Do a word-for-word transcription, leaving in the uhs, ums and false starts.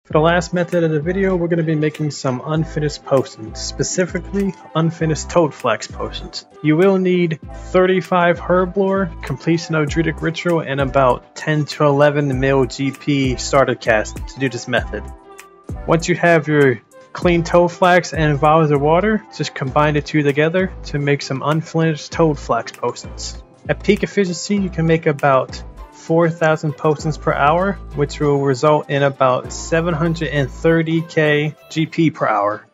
For the last method of the video, we're going to be making some unfinished potions, specifically unfinished toadflax potions. You will need thirty-five herb lore, completion of druidic ritual, and about ten to eleven mil G P starter cast to do this method. Once you have your clean toadflax and vials of water, just combine the two together to make some unfinished toadflax potions. At peak efficiency, you can make about four thousand potions per hour, which will result in about seven hundred thirty K G P per hour.